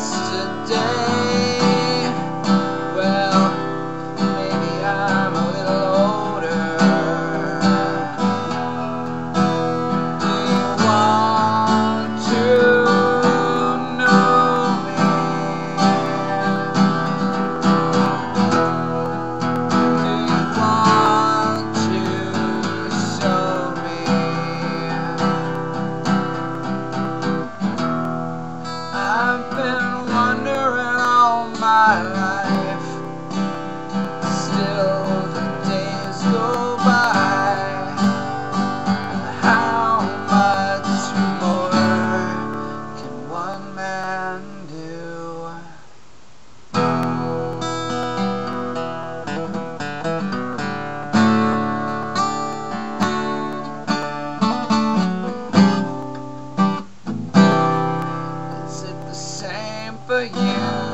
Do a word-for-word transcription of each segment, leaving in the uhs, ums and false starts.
yesterday. Well, maybe I'm a little older. Do you want to know me? Do you want to show me? I've been wondering all my life, still the days go by. How much more can one man do? Is it the same for you?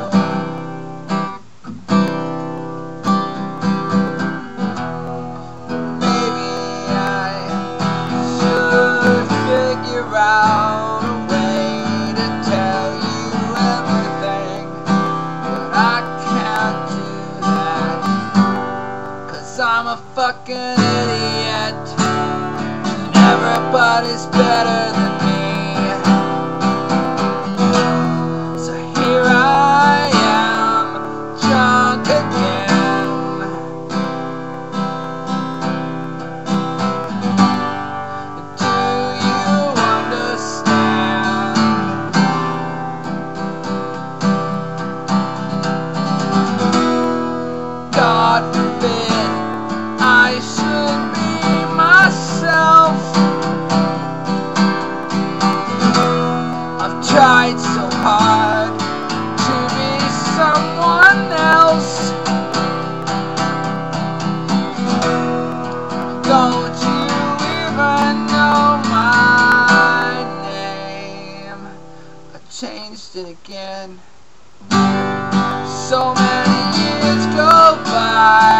Maybe I should figure out a way to tell you everything, but I can't do that, 'cause I'm a fucking idiot, and everybody's better than me. So here I am, drunk again. Do you understand? God forbid I should be myself. I've tried so hard to be someone else. Don't you even know my name? I changed it again. So many years go by.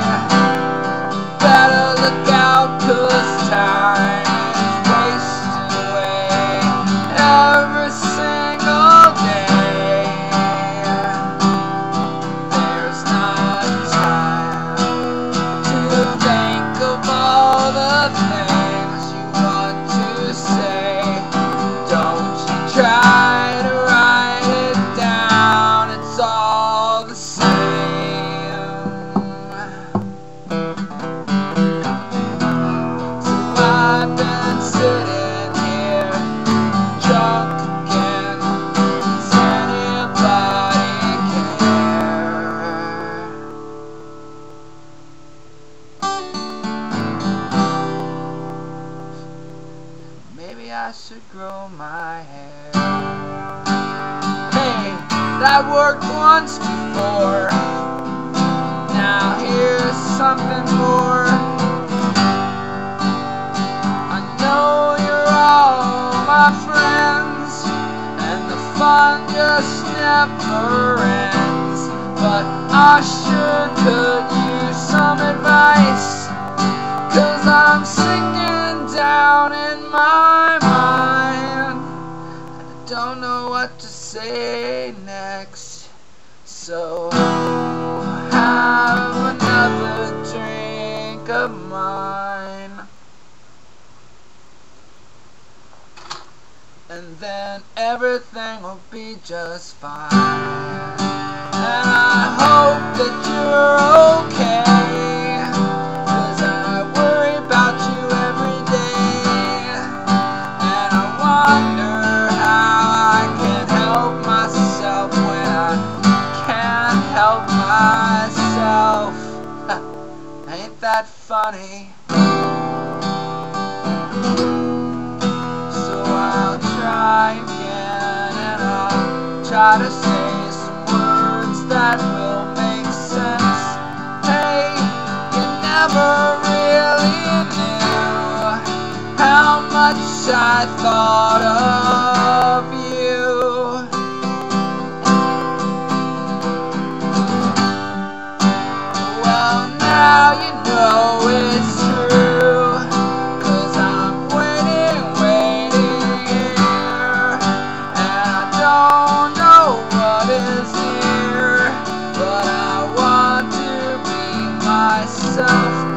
Better look out, 'cause time is wasting away every single day. There's not time to think of all the things you want to say. Don't you try to write it down, it's all the same. So I've been sitting here drunk again. Does anybody care? Maybe I should grow my hair. Hey, that worked once before. Now here's something more. I know you're all my friends, and the fun just never ends. But I sure could use some advice, 'cause I'm sinking down in my mind, and I don't know what to say next. So have another drink of mine, and then everything will be just fine. And I hope that you're okay, 'cause I worry about you every day. And I wonder how I can help myself when I can't help myself. Ain't that funny? So I'll try again, and I'll try to say some words that will make sense. Hey, you never really knew how much I thought of you. Well, now you know it's true, 'cause I'm waiting, waiting here, and I don't know what myself